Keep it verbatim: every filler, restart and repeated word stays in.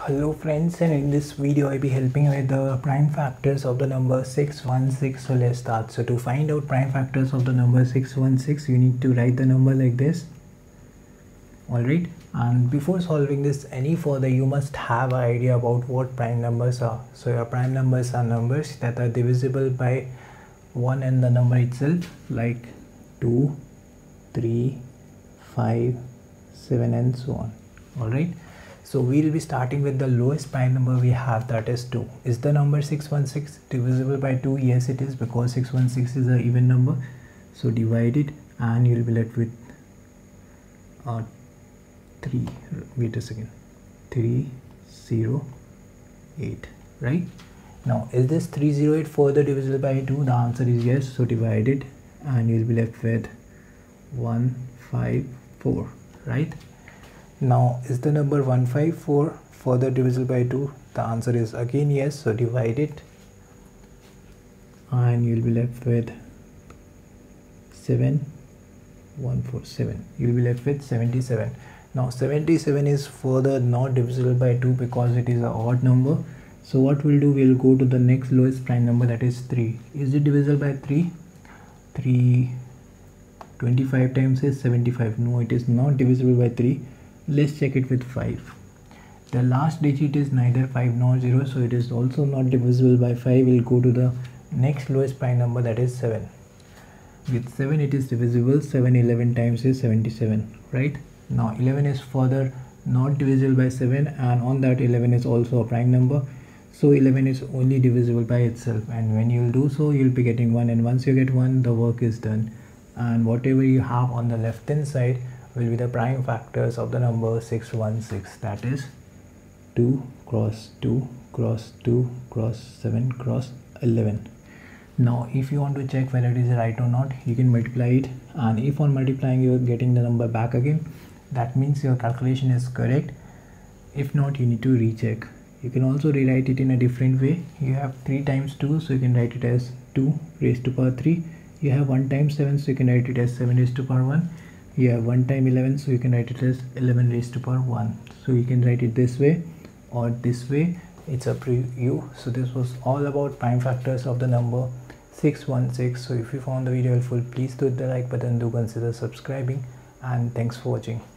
Hello friends, and in this video I'll be helping with the prime factors of the number six one six. So let's start. So to find out prime factors of the number six one six, you need to write the number like this. Alright, and before solving this any further, you must have an idea about what prime numbers are. So your prime numbers are numbers that are divisible by one and the number itself, like two, three, five, seven and so on. Alright, so we'll be starting with the lowest prime number we have, that is two. Is the number six one six divisible by two? Yes, it is, because six one six is an even number. So divide it and you'll be left with uh, three, wait a second, three zero eight, right? Now is this three zero eight further divisible by two? The answer is yes. So divide it and you'll be left with one five four, right? Now is the number one five four further divisible by two? The answer is again yes. So divide it and you'll be left with seven one four seven. You'll be left with seventy-seven. Now seventy-seven is further not divisible by two because it is an odd number. So what we'll do, we'll go to the next lowest prime number, that is three. Is it divisible by three? three twenty-five times is seventy-five. No, it is not divisible by three. Let's check it with five. The last digit is neither five nor zero, so it is also not divisible by five. We'll go to the next lowest prime number, that is seven. With seven it is divisible. seven eleven times is seventy-seven, right? Now eleven is further not divisible by seven, and on that eleven is also a prime number, so eleven is only divisible by itself, and when you'll do so you'll be getting one, and once you get one, the work is done, and whatever you have on the left hand side will be the prime factors of the number six one six, that is two cross two cross two cross seven cross eleven. Now if you want to check whether it is right or not, you can multiply it, and if on multiplying you are getting the number back again, that means your calculation is correct. If not, you need to recheck. You can also rewrite it in a different way. You have three times two, so you can write it as two raised to power three. You have one times seven, so you can write it as seven raised to power one. You have one times eleven, so you can write it as eleven raised to power one. So you can write it this way or this way, it's up to you. So this was all about prime factors of the number six one six. So if you found the video helpful, please do hit the like button, do consider subscribing, and thanks for watching.